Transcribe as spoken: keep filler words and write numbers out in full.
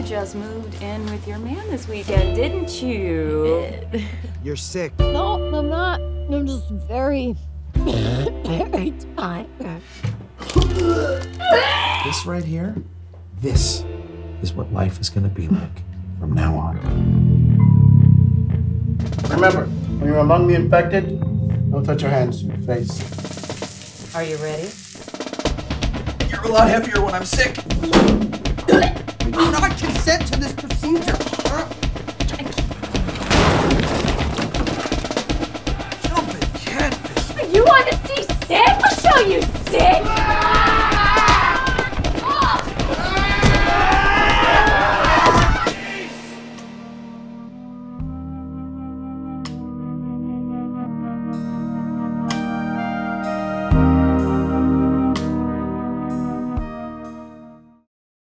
just moved in with your man this weekend, didn't you? You're sick. No, I'm not. I'm just very, very tired. This right here, this is what life is gonna be like from now on. Remember, when you're among the infected, don't touch your hands to your face. Are you ready? You're a lot heavier when I'm sick.